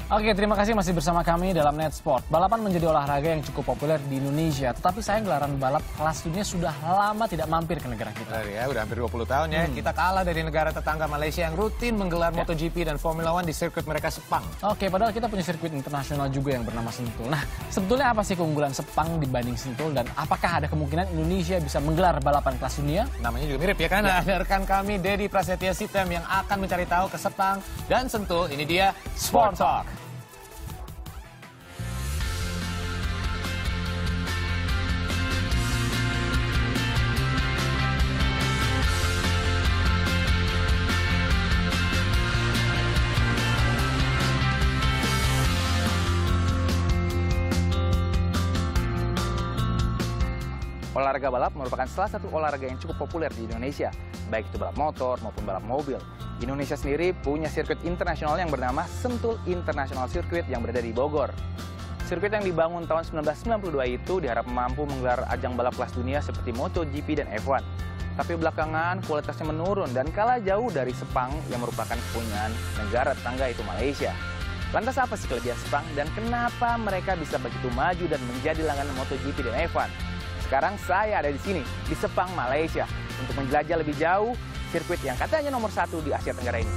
Oke, terima kasih masih bersama kami dalam Net Sport. Balapan menjadi olahraga yang cukup populer di Indonesia, tetapi sayang gelaran balap kelas dunia sudah lama tidak mampir ke negara kita. Ya, udah hampir 20 tahun ya. Kita kalah dari negara tetangga Malaysia yang rutin menggelar MotoGP dan Formula One di sirkuit mereka Sepang. Oke, padahal kita punya sirkuit internasional juga yang bernama Sentul. Nah, sebetulnya apa sih keunggulan Sepang dibanding Sentul dan apakah ada kemungkinan Indonesia bisa menggelar balapan kelas dunia? Namanya juga mirip ya kan? Ada rekan kami Dedi Prasetya Sitem yang akan mencari tahu ke Sepang dan Sentul. Ini dia Sport Talk. Olahraga balap merupakan salah satu olahraga yang cukup populer di Indonesia, baik itu balap motor maupun balap mobil. Indonesia sendiri punya sirkuit internasional yang bernama Sentul International Circuit yang berada di Bogor. Sirkuit yang dibangun tahun 1992 itu diharap mampu menggelar ajang balap kelas dunia seperti MotoGP dan F1. Tapi belakangan kualitasnya menurun dan kalah jauh dari Sepang yang merupakan kepunyaan negara tetangga itu Malaysia. Lantas apa sih kelebihan Sepang dan kenapa mereka bisa begitu maju dan menjadi langganan MotoGP dan F1? Sekarang saya ada di sini, di Sepang, Malaysia, untuk menjelajah lebih jauh sirkuit yang katanya nomor 1 di Asia Tenggara ini.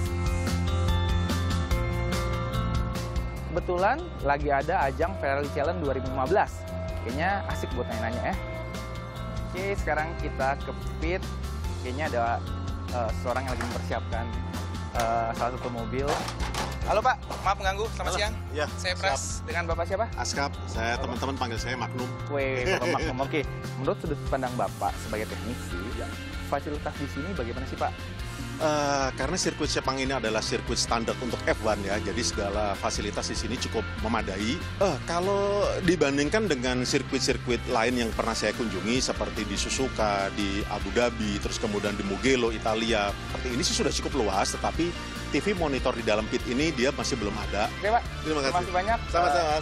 Kebetulan lagi ada ajang Ferrari Challenge 2015. Kayaknya asik buat nanya-nanya ya. Oke, sekarang kita ke pit. Kayaknya ada seorang yang lagi mempersiapkan salah satu mobil. Halo Pak, maaf mengganggu, selamat siang. Ya, Saya Pras, dengan Bapak siapa? Askap, saya teman-teman panggil saya Magnum. Weh, Bapak Magnum. Oke, menurut sudut pandang Bapak sebagai teknisi, fasilitas di sini bagaimana sih Pak? Karena sirkuit Sepang ini adalah sirkuit standar untuk F1 ya, jadi segala fasilitas di sini cukup memadai. Kalau dibandingkan dengan sirkuit-sirkuit lain yang pernah saya kunjungi seperti di Suzuka, di Abu Dhabi, terus kemudian di Mugello, Italia, seperti ini sih sudah cukup luas, tetapi TV monitor di dalam pit ini dia masih belum ada. Oke Pak, Terima kasih banyak. Sama-sama.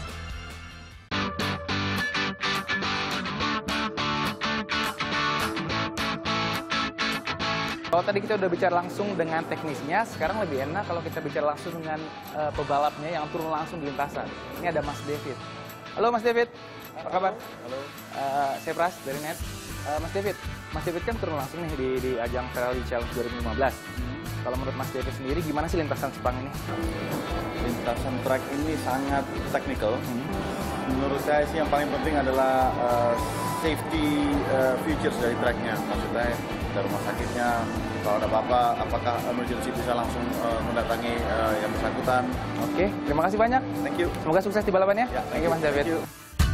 Kalau tadi kita udah bicara langsung dengan teknisnya, sekarang lebih enak kalau kita bicara langsung dengan pebalapnya yang turun langsung di lintasan. Ini ada Mas David. Halo Mas David, apa kabar? Halo. Saya Pras dari Net. Mas David kan turun langsung nih di ajang Ferrari Challenge 2015. Kalau menurut Mas David sendiri, gimana sih lintasan Sepang ini? Lintasan track ini sangat teknikal. Menurut saya sih yang paling penting adalah safety features dari tracknya. Maksudnya dari rumah sakitnya, kalau ada apa-apa, apakah emergency bisa langsung mendatangi yang bersangkutan. Oke, terima kasih banyak. Thank you. Semoga sukses di balapannya. Ya, Thank you Mas David. Thank you.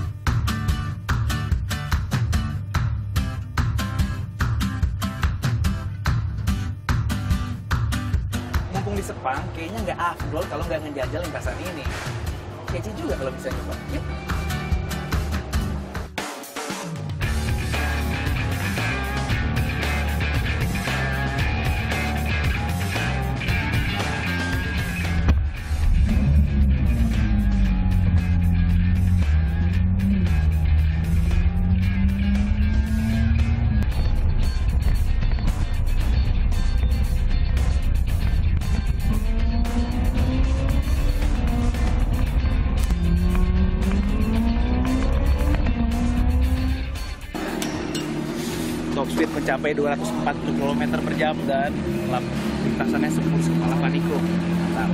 Mumpung di Sepang, kayaknya nggak afdol kalau nggak ngejajal lintasan ini. Kece juga kalau bisa nyoba. Yuk. Top speed mencapai 240 km per jam dan lintasannya 10 kepala Panico. Mantap.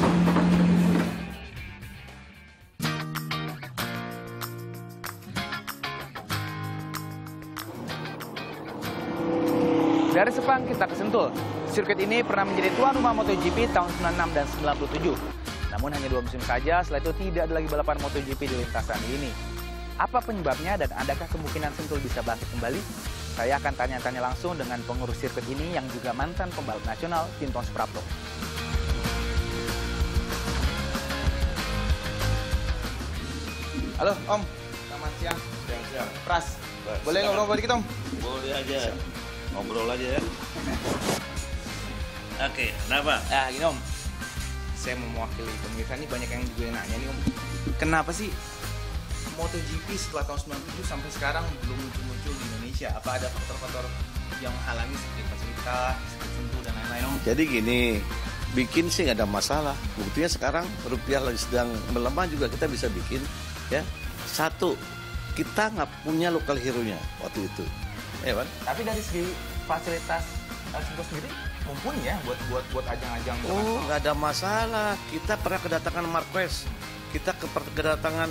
Dari Sepang kita ke Sentul. Sirkuit ini pernah menjadi tuan rumah MotoGP tahun 96 dan 97. Namun hanya 2 musim saja, setelah itu tidak ada lagi balapan MotoGP di lintasan ini. Apa penyebabnya dan adakah kemungkinan Sentul bisa bangkit kembali? Saya akan tanya-tanya langsung dengan pengurus sirkuit ini yang juga mantan pembalap nasional, Tinton Suprapto. Halo Om, selamat siang. Siang. Pras, boleh ngobrol dikit Om? Boleh aja. Ngobrol aja ya. Oke, kenapa? Nah gini Om, saya mau mewakili pemirsa ini banyak yang juga nanya nih Om. Kenapa sih MotoGP setelah tahun 97 sampai sekarang belum muncul di Indonesia? Apa ada faktor-faktor yang menghalangi seperti fasilitas, seperti Sentul dan lain-lain Om? Jadi gini, bikin sih nggak ada masalah. Buktinya sekarang rupiah lagi sedang melemah juga kita bisa bikin. Ya, satu, kita nggak punya lokal hero-nya waktu itu, ya kan? Tapi dari segi fasilitas Sentul sendiri mumpuni ya buat ajang-ajang. Oh, nggak ada masalah. Kita pernah kedatangan Marquez, kita kedatangan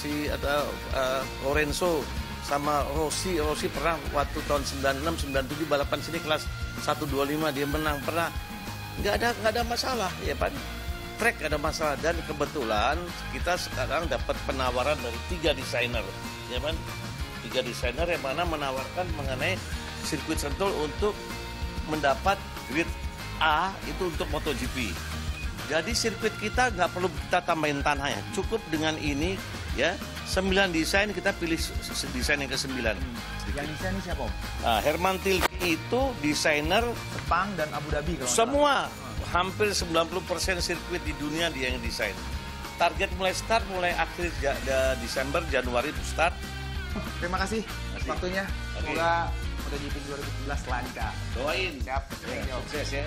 Lorenzo sama Rossi pernah waktu tahun 96, 97 balapan sini kelas 125 dia menang pernah. Nggak ada masalah, ya kan? Track nggak ada masalah dan kebetulan kita sekarang dapat penawaran dari 3 desainer, ya kan? 3 desainer yang mana menawarkan mengenai sirkuit Sentul untuk mendapat grade A itu untuk MotoGP. Jadi sirkuit kita nggak perlu kita tambahin tanah ya, cukup dengan ini ya 9 desain kita pilih desain yang ke-9. Yang desain ini siapa Om? Nah, Herman Tilke itu desainer Jepang dan Abu Dhabi kalau semua, hampir 90% sirkuit di dunia dia yang desain. Target mulai akhir Desember, Januari itu start. Terima kasih waktunya. Semoga MotoGP 2017 lancar. Doain. Siap. Ya, sukses ya.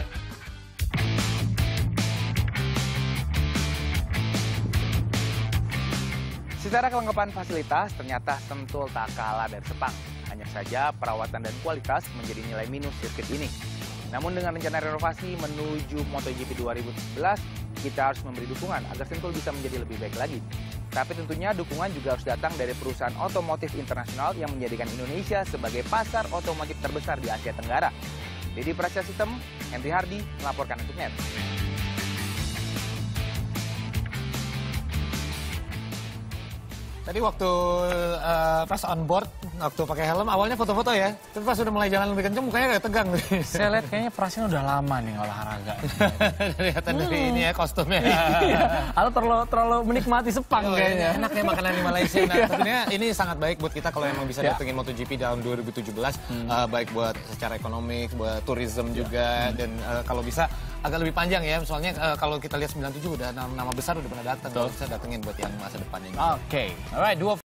Secara kelengkapan fasilitas, ternyata Sentul tak kalah dari Sepang. Hanya saja perawatan dan kualitas menjadi nilai minus sirkuit ini. Namun dengan rencana renovasi menuju MotoGP 2017, kita harus memberi dukungan agar Sentul bisa menjadi lebih baik lagi. Tapi tentunya dukungan juga harus datang dari perusahaan otomotif internasional yang menjadikan Indonesia sebagai pasar otomotif terbesar di Asia Tenggara. Dedi Prasetya Sistem, Henry Hardy melaporkan untuk NET. Tadi waktu pas on board, waktu pakai helm, awalnya foto-foto ya. Tapi pas udah mulai jalan lebih kenceng, mukanya kayak tegang. Saya lihat kayaknya Prasin udah lama nih olahraga. Kelihatan dari ini ya kostumnya. Atau terlalu menikmati Sepang kayaknya. Enak ya makanan di Malaysia. Nah, tentunya ini sangat baik buat kita kalau emang bisa datengin MotoGP dalam 2017. Baik buat secara ekonomi, buat tourism juga. Dan kalau bisa agak lebih panjang ya. Soalnya kalau kita lihat 97 udah nama besar udah pernah datang. Kalau bisa datengin buat yang masa depannya. Oke. Alright, 2